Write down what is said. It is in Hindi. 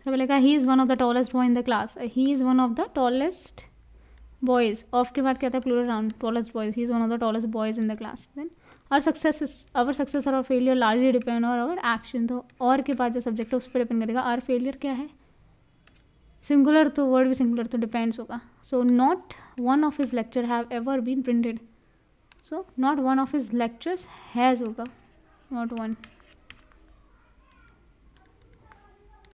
क्या बोलेगा, he is one of the tallest boy in the class, he is one of the tallest boys, of के बाद क्या था plural noun, tallest boys, he is one of the tallest boys in the class. Then our success और failure largely depend on our action, तो और के बाद जो सब्जेक्ट है उस पर डिपेंड करेगा। आवर फेलियर क्या है, सिंगुलर तो वर्ड भी सिंगुलर तो डिपेंड्स होगा। So not one of his lecture have ever been printed, so not one of his lectures has होगा, नॉट वन।